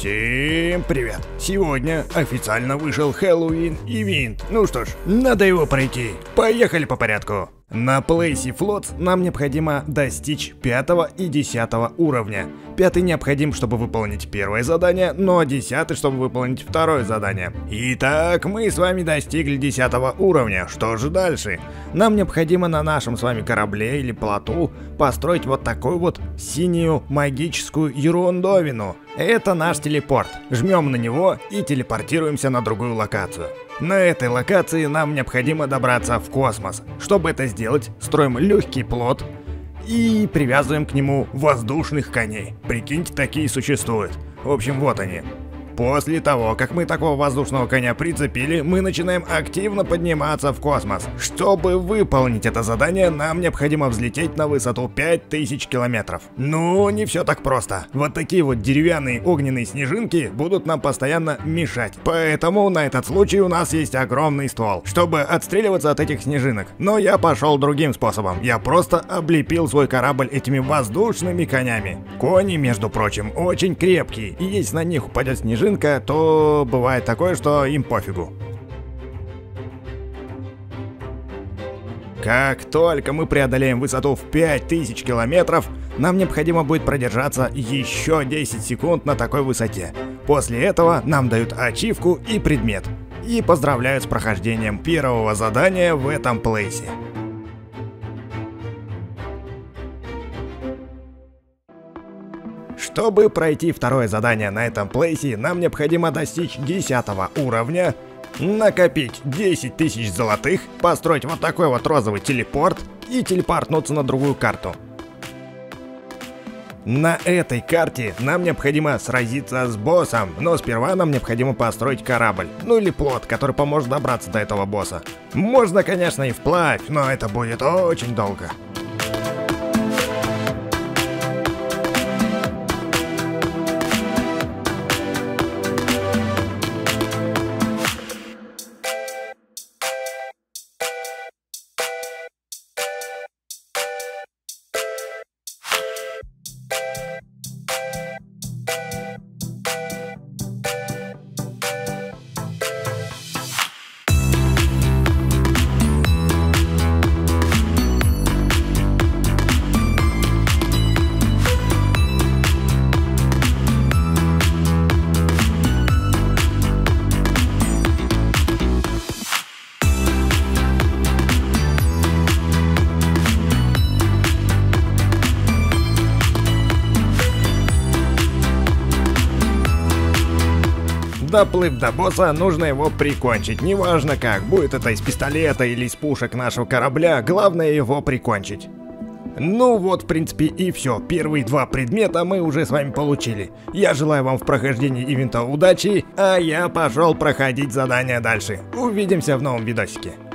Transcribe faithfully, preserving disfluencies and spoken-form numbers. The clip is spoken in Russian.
Всем привет! Сегодня официально вышел Хэллоуин Ивент. Ну что ж, надо его пройти. Поехали по порядку. На Place Floats нам необходимо достичь пятого и десятого уровня. Пятый необходим, чтобы выполнить первое задание, но десятый, чтобы выполнить второе задание. Итак, мы с вами достигли десятого уровня. Что же дальше? Нам необходимо на нашем с вами корабле или плоту построить вот такую вот синюю магическую ерундовину. Это наш телепорт. Жмем на него и телепортируемся на другую локацию. На этой локации нам необходимо добраться в космос. Чтобы это сделать, строим легкий плот и привязываем к нему воздушных коней. Прикиньте, такие существуют. В общем, вот они. После того, как мы такого воздушного коня прицепили, мы начинаем активно подниматься в космос. Чтобы выполнить это задание, нам необходимо взлететь на высоту пять тысяч километров. Ну, не все так просто. Вот такие вот деревянные огненные снежинки будут нам постоянно мешать. Поэтому на этот случай у нас есть огромный ствол, чтобы отстреливаться от этих снежинок. Но я пошел другим способом. Я просто облепил свой корабль этими воздушными конями. Кони, между прочим, очень крепкие. И если на них упадет снежинка, то бывает такое, что им пофигу. Как только мы преодолеем высоту в пять тысяч километров, нам необходимо будет продержаться еще десять секунд на такой высоте. После этого нам дают ачивку и предмет. И поздравляют с прохождением первого задания в этом плейсе. Чтобы пройти второе задание на этом плейсе, нам необходимо достичь десятого уровня, накопить десять тысяч золотых, построить вот такой вот розовый телепорт и телепортнуться на другую карту. На этой карте нам необходимо сразиться с боссом, но сперва нам необходимо построить корабль, ну или плот, который поможет добраться до этого босса. Можно, конечно, и вплавь, но это будет очень долго. Доплыв до босса, нужно его прикончить. Неважно как, будет это из пистолета или из пушек нашего корабля, главное его прикончить. Ну вот, в принципе, и все. Первые два предмета мы уже с вами получили. Я желаю вам в прохождении ивента удачи, а я пошел проходить задания дальше. Увидимся в новом видосике.